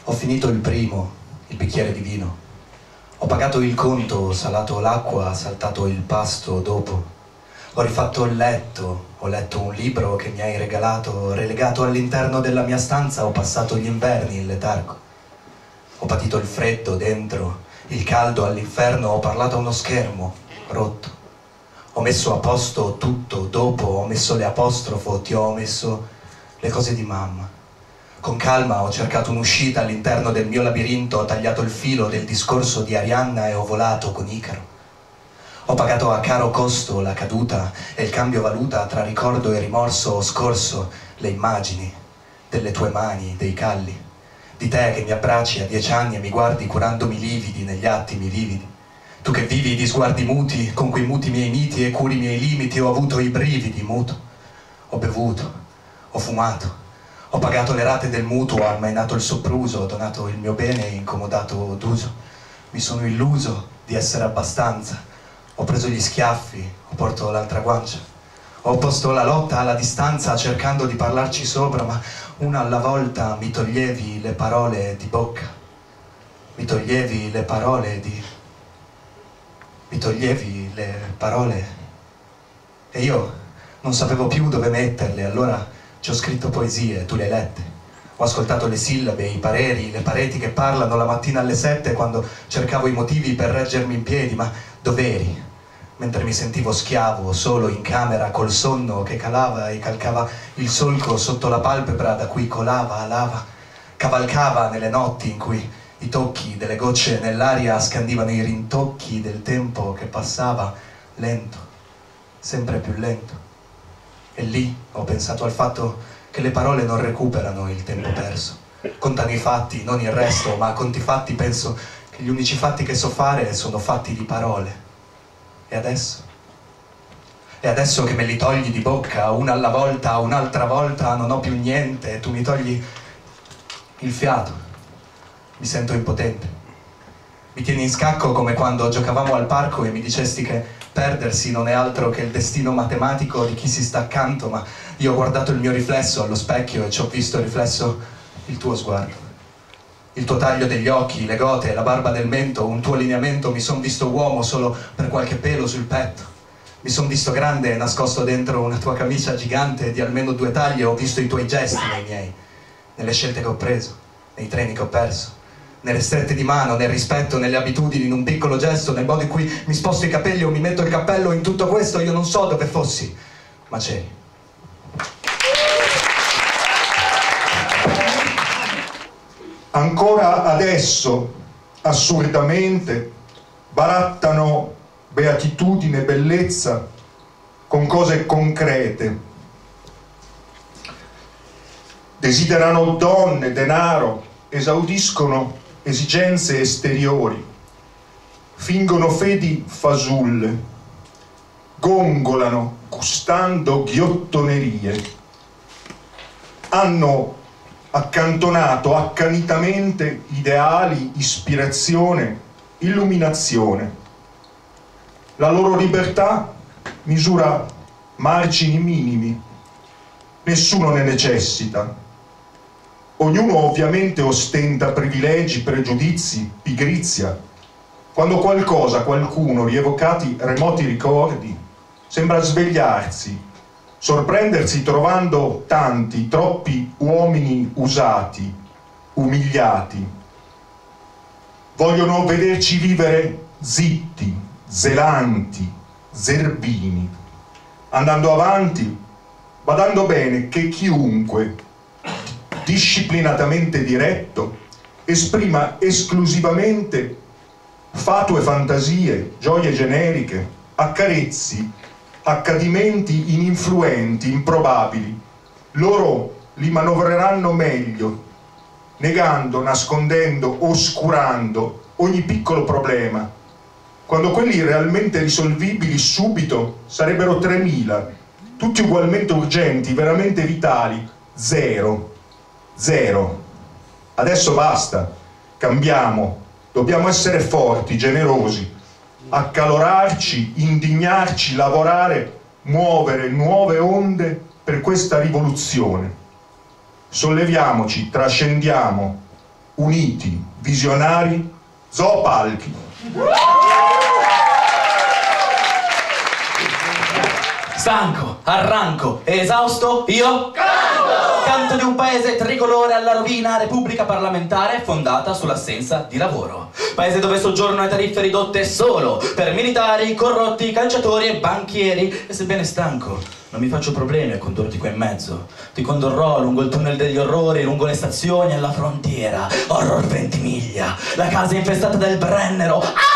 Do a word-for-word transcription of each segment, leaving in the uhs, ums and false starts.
Ho finito il primo, il bicchiere di vino. Ho pagato il conto, salato l'acqua, saltato il pasto dopo. Ho rifatto il letto, ho letto un libro che mi hai regalato, relegato all'interno della mia stanza, ho passato gli inverni in letargo. Ho patito il freddo dentro, il caldo all'inferno, ho parlato a uno schermo, rotto. Ho messo a posto tutto, dopo ho messo le apostrofo, ti ho messo le cose di mamma. Con calma ho cercato un'uscita all'interno del mio labirinto, ho tagliato il filo del discorso di Arianna e ho volato con Icaro. Ho pagato a caro costo la caduta e il cambio valuta tra ricordo e rimorso, ho scorso le immagini delle tue mani, dei calli, di te che mi abbracci a dieci anni e mi guardi curandomi lividi negli attimi vividi. Tu che vivi di sguardi muti, con quei muti miei miti e curi i miei limiti, ho avuto i brividi muto. Ho bevuto, ho fumato. Ho pagato le rate del mutuo, ho ammainato il sopruso, ho donato il mio bene incomodato d'uso. Mi sono illuso di essere abbastanza. Ho preso gli schiaffi, ho portato l'altra guancia. Ho posto la lotta alla distanza cercando di parlarci sopra, ma una alla volta mi toglievi le parole di bocca. Mi toglievi le parole di... Mi toglievi le parole e io non sapevo più dove metterle, allora... Ci ho scritto poesie, tu le hai lette. Ho ascoltato le sillabe, i pareri, le pareti che parlano la mattina alle sette quando cercavo i motivi per reggermi in piedi, ma dov'eri? Mentre mi sentivo schiavo, solo in camera, col sonno che calava e calcava il solco sotto la palpebra da cui colava lava, cavalcava nelle notti in cui i tocchi delle gocce nell'aria scandivano i rintocchi del tempo che passava lento, sempre più lento. E lì ho pensato al fatto che le parole non recuperano il tempo perso. Contano i fatti, non il resto, ma a conti fatti penso che gli unici fatti che so fare sono fatti di parole. E adesso? E adesso che me li togli di bocca, una alla volta, un'altra volta, non ho più niente, e tu mi togli il fiato. Mi sento impotente. Mi tieni in scacco come quando giocavamo al parco e mi dicesti che perdersi non è altro che il destino matematico di chi si sta accanto, ma io ho guardato il mio riflesso allo specchio e ci ho visto riflesso il tuo sguardo. Il tuo taglio degli occhi, le gote, la barba del mento, un tuo lineamento, mi son visto uomo solo per qualche pelo sul petto. Mi son visto grande nascosto dentro una tua camicia gigante di almeno due taglie, ho visto i tuoi gesti nei miei, nelle scelte che ho preso, nei treni che ho perso, nelle strette di mano, nel rispetto, nelle abitudini, in un piccolo gesto, nel modo in cui mi sposto i capelli o mi metto il cappello, in tutto questo io non so dove fossi, ma c'eri. Ancora adesso, assurdamente, barattano beatitudine e bellezza con cose concrete. Desiderano donne, denaro, esaudiscono esigenze esteriori, fingono fedi fasulle, gongolano gustando ghiottonerie, hanno accantonato accanitamente ideali, ispirazione, illuminazione. La loro libertà misura margini minimi, nessuno ne necessita. Ognuno ovviamente ostenta privilegi, pregiudizi, pigrizia. Quando qualcosa, qualcuno, rievocati remoti ricordi, sembra svegliarsi, sorprendersi trovando tanti, troppi uomini usati, umiliati. Vogliono vederci vivere zitti, zelanti, zerbini, andando avanti, badando bene che chiunque, disciplinatamente diretto, esprima esclusivamente fatue fantasie, gioie generiche, accarezzi, accadimenti ininfluenti, improbabili. Loro li manovreranno meglio, negando, nascondendo, oscurando ogni piccolo problema, quando quelli realmente risolvibili subito sarebbero tremila, tutti ugualmente urgenti, veramente vitali, zero. Zero. Adesso basta, cambiamo, dobbiamo essere forti, generosi, accalorarci, indignarci, lavorare, muovere nuove onde per questa rivoluzione. Solleviamoci, trascendiamo, uniti, visionari, zoopalchi. Stanco, arranco e esausto, io canto! Canto di un paese tricolore alla rovina, repubblica parlamentare fondata sull'assenza di lavoro. Paese dove soggiornano tariffe ridotte solo per militari, corrotti, calciatori e banchieri. E sebbene stanco, non mi faccio problemi a condurti qua in mezzo. Ti condurrò lungo il tunnel degli orrori, lungo le stazioni alla frontiera. Horror Ventimiglia, la casa infestata del Brennero. Ah!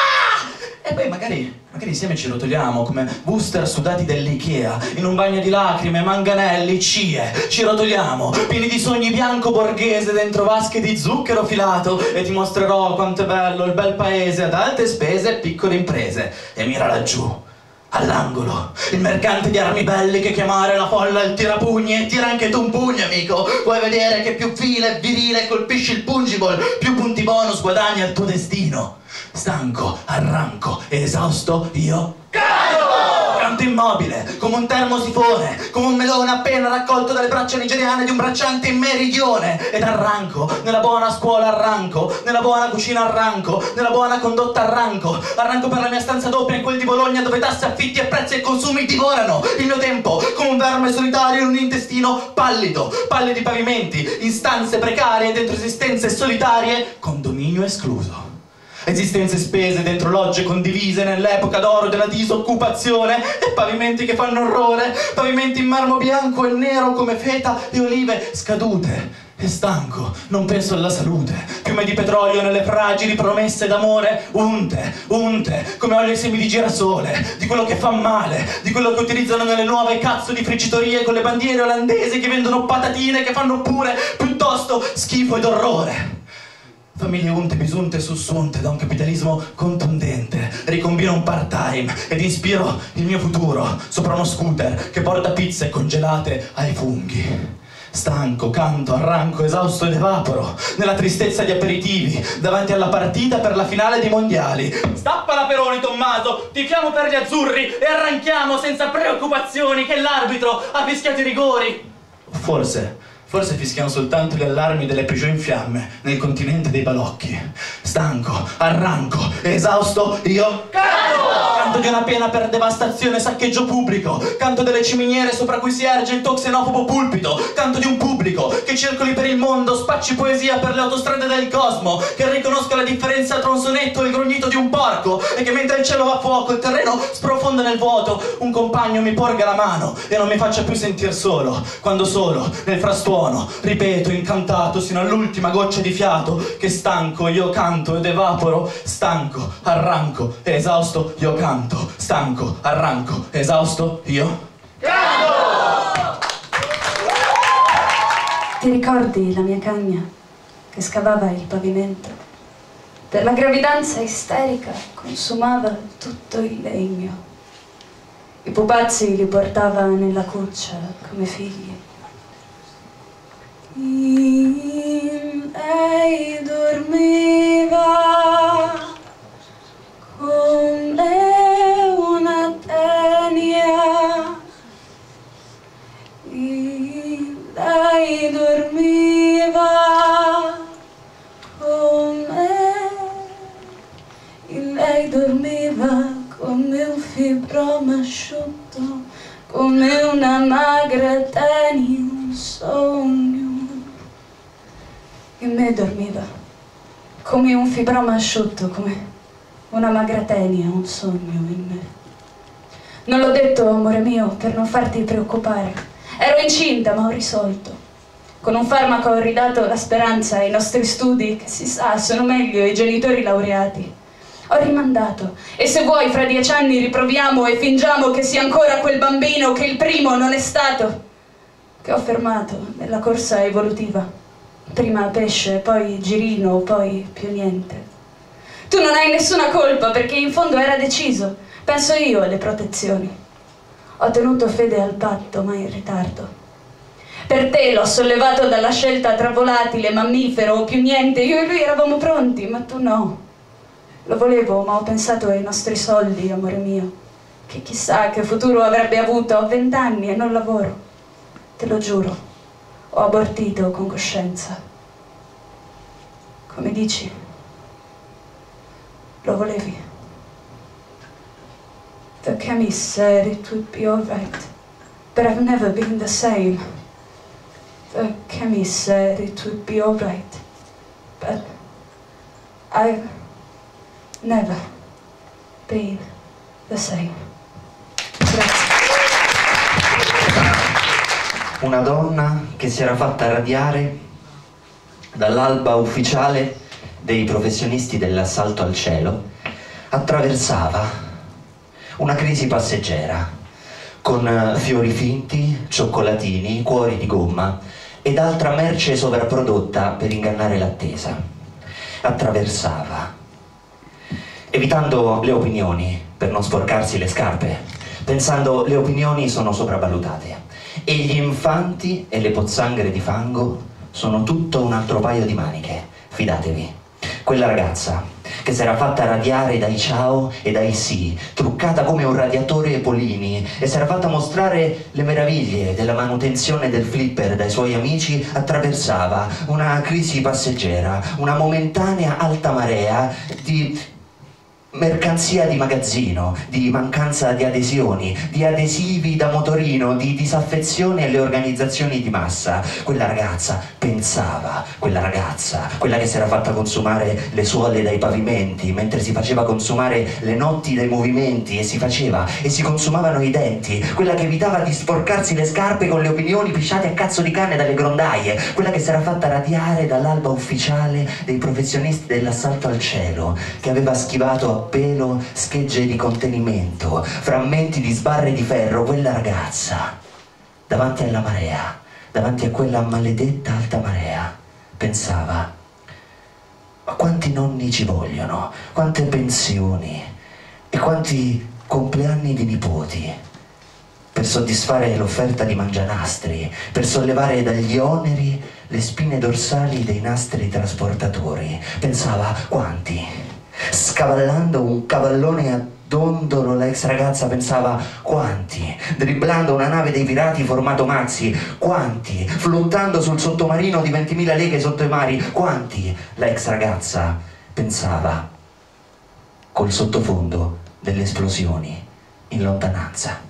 E poi magari, magari insieme ci rotoliamo come booster sudati dell'Ikea, in un bagno di lacrime, manganelli, cie. Ci rotoliamo, pieni di sogni bianco borghese dentro vasche di zucchero filato, e ti mostrerò quanto è bello il bel paese ad alte spese e piccole imprese. E mira laggiù, all'angolo, il mercante di armi belliche, chiamare la folla il tirapugni, e tira anche tu un pugno, amico. Vuoi vedere che più file e virile colpisci il pungiball, più punti bonus guadagni al tuo destino. Stanco, arranco e esausto, io canto! Canto immobile, come un termosifone, come un melone appena raccolto dalle braccia nigeriane di un bracciante in meridione. Ed arranco, nella buona scuola arranco, nella buona cucina arranco, nella buona condotta arranco. Arranco per la mia stanza doppia in quel di Bologna, dove tasse, affitti e prezzi e consumi divorano il mio tempo come un verme solitario in un intestino pallido. Pallidi pavimenti, in stanze precarie dentro esistenze solitarie, condominio escluso. Esistenze spese dentro logge condivise nell'epoca d'oro della disoccupazione, e pavimenti che fanno orrore, pavimenti in marmo bianco e nero come feta e olive scadute. E stanco, non penso alla salute, piume di petrolio nelle fragili promesse d'amore, unte, unte, come olio ai semi di girasole, di quello che fa male, di quello che utilizzano nelle nuove cazzo di friggitorie con le bandiere olandesi che vendono patatine che fanno pure piuttosto schifo ed orrore. Famiglie unte, bisunte e sussunte da un capitalismo contundente. Ricombino un part-time ed ispiro il mio futuro sopra uno scooter che porta pizze congelate ai funghi. Stanco, canto, arranco, esausto ed evaporo nella tristezza di aperitivi davanti alla partita per la finale dei mondiali. Stappa la Peroni, Tommaso, tifiamo per gli azzurri e arranchiamo senza preoccupazioni che l'arbitro ha fischiato i rigori. Forse... Forse fischiano soltanto gli allarmi delle Peugeot in fiamme nel continente dei balocchi. Stanco, arranco e esausto, io canto! Canto di una pena per devastazione e saccheggio pubblico. Canto delle ciminiere sopra cui si erge il tuo xenofobo pulpito. Canto di un pubblico che circoli per il mondo, spacci poesia per le autostrade del cosmo, che riconosca la differenza tra un sonetto e il grugnito di un porco, e che mentre il cielo va a fuoco, il terreno sprofonda nel vuoto, un compagno mi porga la mano e non mi faccia più sentir solo, quando solo, nel frastuono, ripeto incantato sino all'ultima goccia di fiato, che stanco io canto ed evaporo. Stanco, arranco e esausto, io canto. Stanco, arranco, esausto, io canto! Ti ricordi la mia cagna che scavava il pavimento? Per la gravidanza isterica consumava tutto il legno. I pupazzi li portava nella cuccia come figli. Lei dormiva come una tenia, lei dormiva come, lei dormiva come un fibroma asciutto, come una magra tenia, un sogno. In me dormiva, come un fibroma asciutto, come una magra tenia, un sogno in me. Non l'ho detto, amore mio, per non farti preoccupare. Ero incinta, ma ho risolto. Con un farmaco ho ridato la speranza ai nostri studi, che si sa, sono meglio i genitori laureati. Ho rimandato, e se vuoi fra dieci anni riproviamo e fingiamo che sia ancora quel bambino che il primo non è stato, che ho fermato nella corsa evolutiva. Prima pesce, poi girino, poi più niente. Tu non hai nessuna colpa perché in fondo era deciso. Penso io alle protezioni. Ho tenuto fede al patto, ma in ritardo. Per te l'ho sollevato dalla scelta tra volatile, mammifero o più niente. Io e lui eravamo pronti, ma tu no. Lo volevo, ma ho pensato ai nostri soldi, amore mio. Che chissà che futuro avrebbe avuto. Ho vent'anni e non lavoro. Te lo giuro. Ho abortito con coscienza. come dici, lo volevi. The chemist said it would be all right, but I've never been the same. The chemist said it would be all right, but I've never been the same. Grazie. Una donna che si era fatta radiare dall'alba ufficiale dei professionisti dell'assalto al cielo attraversava una crisi passeggera con fiori finti, cioccolatini, cuori di gomma ed altra merce sovrapprodotta per ingannare l'attesa. Attraversava, evitando le opinioni per non sporcarsi le scarpe, pensando le opinioni sono sopravvalutate e gli infanti e le pozzanghere di fango sono tutto un altro paio di maniche, fidatevi. Quella ragazza che si era fatta radiare dai ciao e dai sì, truccata come un radiatore Polini, e si era fatta mostrare le meraviglie della manutenzione del flipper dai suoi amici, attraversava una crisi passeggera, una momentanea alta marea di mercanzia di magazzino, di mancanza di adesioni, di adesivi da motorino, di disaffezione alle organizzazioni di massa. Quella ragazza pensava, quella ragazza, quella che si era fatta consumare le suole dai pavimenti, mentre si faceva consumare le notti dai movimenti e si faceva e si consumavano i denti, quella che evitava di sporcarsi le scarpe con le opinioni pisciate a cazzo di cane dalle grondaie, quella che si era fatta radiare dall'alba ufficiale dei professionisti dell'assalto al cielo, che aveva schivato a pelo schegge di contenimento, frammenti di sbarre di ferro. Quella ragazza, davanti alla marea, davanti a quella maledetta alta marea, pensava: ma quanti nonni ci vogliono, quante pensioni e quanti compleanni di nipoti per soddisfare l'offerta di mangianastri, per sollevare dagli oneri le spine dorsali dei nastri trasportatori. Pensava: quanti? Scavallando un cavallone a dondolo, l'ex ragazza pensava: quanti? Dribblando una nave dei pirati formato Maxi, quanti? Flottando sul sottomarino di ventimila leghe sotto i mari, quanti? L'ex ragazza pensava, col sottofondo delle esplosioni in lontananza.